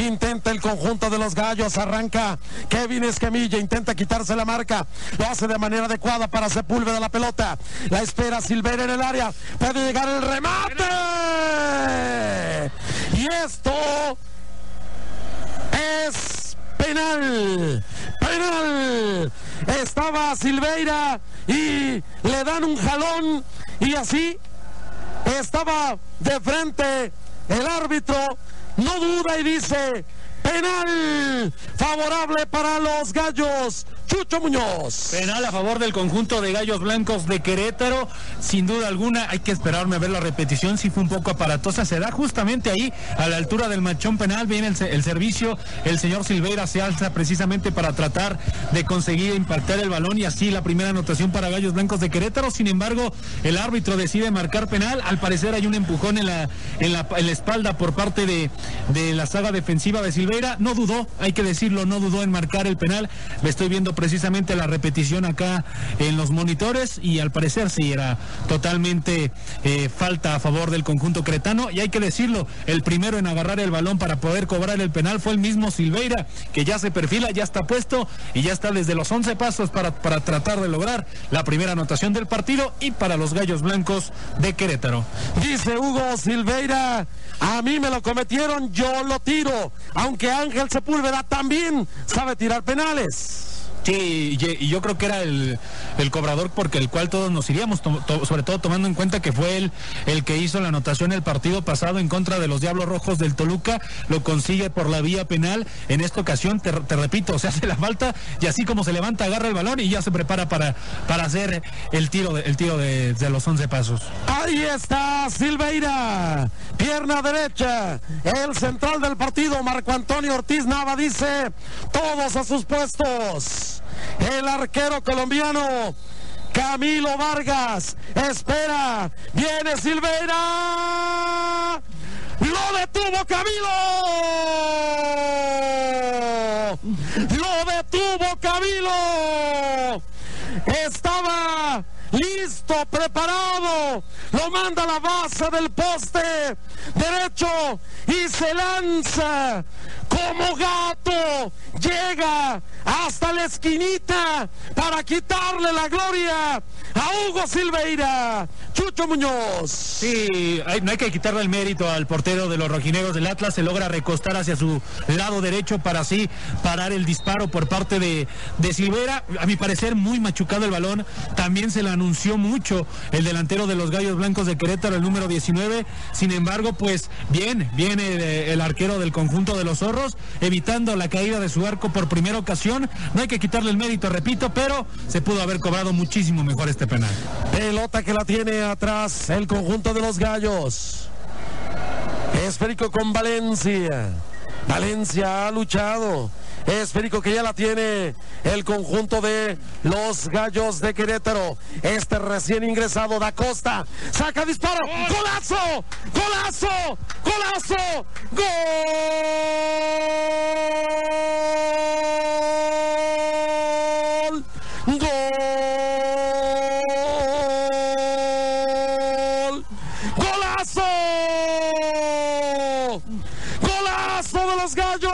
Intenta el conjunto de los Gallos, arranca Kevin Escamilla, intenta quitarse la marca, lo hace de manera adecuada para Sepúlveda la pelota, la espera Silveira en el área, puede llegar el remate, y esto es penal, estaba Silveira y le dan un jalón y así estaba de frente el árbitro, no duda y dice penal favorable para los Gallos. Chucho Muñoz. Penal a favor del conjunto de Gallos Blancos de Querétaro, sin duda alguna. Hay que esperarme a ver la repetición, si fue un poco aparatosa, se da justamente ahí a la altura del manchón penal, viene el servicio, el señor Silveira se alza precisamente para tratar de conseguir impactar el balón y así la primera anotación para Gallos Blancos de Querétaro. Sin embargo, el árbitro decide marcar penal, al parecer hay un empujón en la espalda por parte de la saga defensiva de Silveira, no dudó, hay que decirlo, no dudó en marcar el penal. Me estoy viendo precisamente la repetición acá en los monitores y al parecer sí era totalmente falta a favor del conjunto queretano, y hay que decirlo, el primero en agarrar el balón para poder cobrar el penal fue el mismo Silveira, que ya se perfila, ya está puesto y ya está desde los 11 pasos para tratar de lograr la primera anotación del partido y para los Gallos Blancos de Querétaro. Dice Hugo Silveira, a mí me lo cometieron, yo lo tiro, aunque Ángel Sepúlveda también sabe tirar penales. Sí, y yo creo que era el cobrador porque el cual todos nos iríamos, sobre todo tomando en cuenta que fue él el que hizo la anotación el partido pasado en contra de los Diablos Rojos del Toluca, lo consigue por la vía penal. En esta ocasión, te repito, se hace la falta y así como se levanta, agarra el balón y ya se prepara para hacer el tiro de los 11 pasos. Ahí está Silveira, pierna derecha, el central del partido, Marco Antonio Ortiz Nava, dice todos a sus puestos. El arquero colombiano Camilo Vargas espera, viene Silveira, lo detuvo Camilo, estaba listo, preparado, lo manda a la base del poste derecho y se lanza como gato, llega hasta la esquinita para quitarle la gloria a Hugo Silveira. Chucho Muñoz. Sí, no hay que quitarle el mérito al portero de los rojinegros del Atlas, se logra recostar hacia su lado derecho para así parar el disparo por parte de Silveira. A mi parecer muy machucado el balón, también se le anunció mucho el delantero de los Gallos Blancos de Querétaro, el número 19, sin embargo pues viene el arquero del conjunto de los Zorros, evitando la caída de su arco por primera ocasión. No hay que quitarle el mérito, repito, pero se pudo haber cobrado muchísimo mejor este penal. Pelota que la tiene atrás el conjunto de los Gallos. Esférico con Valencia. Valencia ha luchado. Esférico que ya la tiene el conjunto de los Gallos de Querétaro. Este recién ingresado Da Costa. Saca disparo. ¡Golazo! ¡Golazo! ¡Golazo! ¡Gol! ¡Gol! ¡Golazo! ¡Golazo de los Gallos!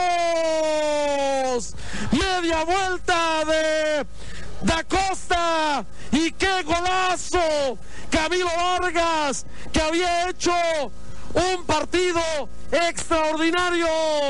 Media vuelta de Da Costa y qué golazo. Camilo Vargas, que había hecho un partido extraordinario,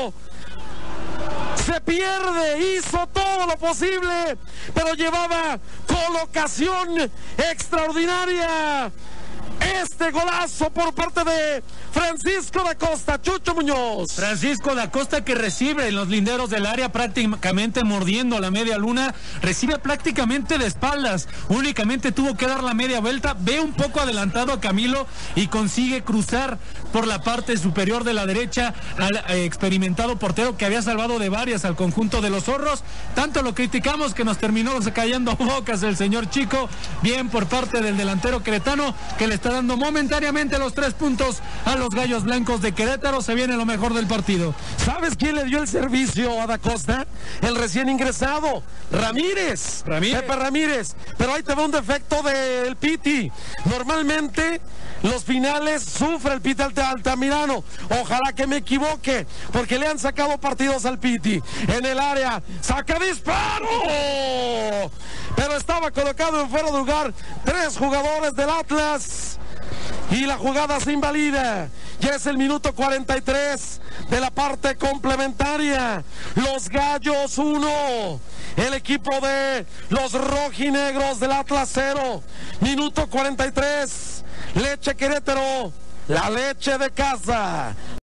se pierde, hizo todo lo posible, pero llevaba colocación extraordinaria. Este golazo por parte de Francisco Da Costa. Chucho Muñoz. Francisco Da Costa, que recibe en los linderos del área, prácticamente mordiendo la media luna, recibe prácticamente de espaldas, únicamente tuvo que dar la media vuelta, ve un poco adelantado a Camilo y consigue cruzar por la parte superior de la derecha al experimentado portero que había salvado de varias al conjunto de los Zorros. Tanto lo criticamos que nos terminó cayendo bocas el señor Chico. Bien por parte del delantero queretano, que le está dando momentáneamente los 3 puntos a los Gallos Blancos de Querétaro. Se viene lo mejor del partido. ¿Sabes quién le dio el servicio a Da Costa? El recién ingresado, Ramírez. Pepe Ramírez. Pero ahí te va un defecto del Piti. Normalmente los finales sufre el Piti Altamirano. Ojalá que me equivoque, porque le han sacado partidos al Piti. En el área, saca disparo. Pero estaba colocado en fuera de lugar 3 jugadores del Atlas. Y la jugada se invalida. Ya es el minuto 43 de la parte complementaria. Los Gallos 1. El equipo de los rojinegros del Atlas 0. Minuto 43. Leche Querétaro. La leche de casa.